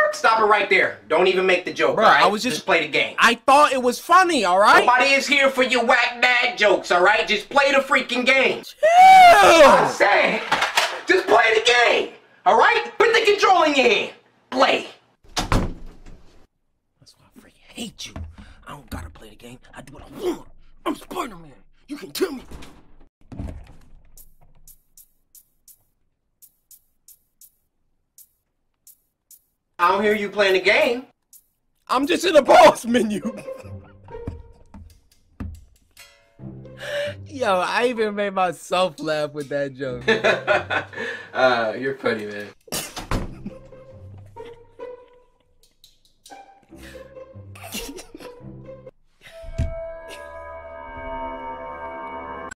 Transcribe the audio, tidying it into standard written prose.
Stop it right there. Don't even make the joke, Bro, alright? I was just play the game. I thought it was funny, alright? Nobody is here for your whack dad jokes, alright? Just play the freaking game. Chill! I'm saying, just play the game, alright? Put the control in your hand. Play. That's why I freaking hate you. I don't gotta play the game. I do what I want. I'm Spider-Man. You can kill me. I don't hear you playing the game. I'm just in the pause menu. Yo, I even made myself laugh with that joke. You're funny, man.